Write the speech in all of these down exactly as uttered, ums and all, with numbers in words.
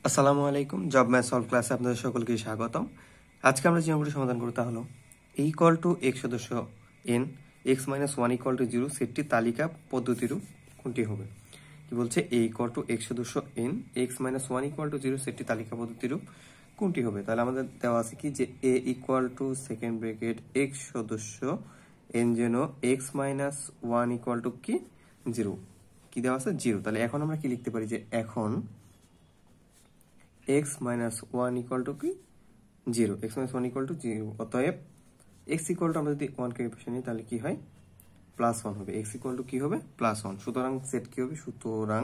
আসসালামু আলাইকুম job math solve ক্লাসে আপনাদের সকলকে স্বাগতম। আজকে আমরা যে অঙ্কটি সমাধান করতে হলো এ ইকুয়াল টু এক্স সদস্য N x minus one equal to zero সেটটি তালিকা পদ্ধতিরূপ কোনটি হবে? কি বলছে এ ইকুয়াল টু এক্স সদস্য N x minus one equal to zero সেটটি তালিকা পদ্ধতিরূপ কোনটি হবে? তাহলে আমাদের দেওয়া আছে কি যে A equal to second bracket x সদস্য এন যেন x minus one equal to কি জিরো, কি দেওয়া আছে জিরো। তাহলে এখন আমরা কি লিখতে পারি যে এখন x minus one equal to কি zero, x minus one equal to zero, অতএব x equal to আমরা যদি ওয়ান কে পাশে নিই তাহলে কি হয় প্লাস ওয়ান হবে, x equal to কি হবে প্লাস ওয়ান। সুতরাং সেট কি হবে সুতরাং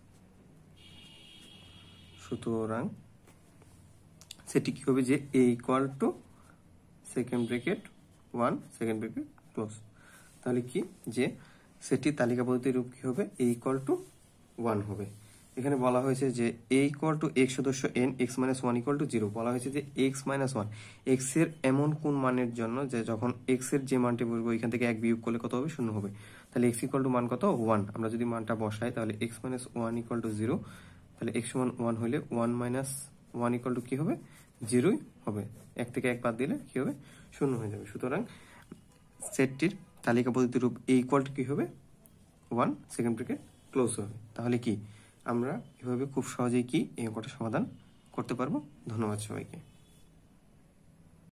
সুতরাং সেটি কি হবে যে a equal to second bracket one second bracket close. তাহলে কি যে সেটি তালিকা পদ্ধতির রূপ কি হবে a equal to ওয়ান হবে। এখানে বলা হয়েছে যে a ইকুয়াল টু x সদস্য n x minus one equal to zero. বলা হয়েছে যে x মাইনাস ওয়ান x এর এমন কোন মানের জন্য যে যখন x এর যে মানটি বলবো এখান থেকে এক বিয়োগ করলে কত হবে শূন্য হবে। তাহলে x ইকুয়াল টু মান কত ওয়ান। আমরা যদি মানটা বসাই তাহলে x minus one equal to zero, তাহলে x সমান ওয়ান হলে one minus one equal to কি হবে জিরোই হবে। এক থেকে এক বাদ দিলে কি হবে শূন্য হয়ে যাবে। সুতরাং সেটটির তালিকা পদ্ধতির রূপ a ইকুয়াল টু কি হবে ওয়ান সেকেন্ড ব্র্যাকেট ক্লোজ হবে। তাহলে কি আমরা এভাবে খুব সহজেই কি এই অঙ্কটা সমাধান করতে পারবো। ধন্যবাদ সবাইকে।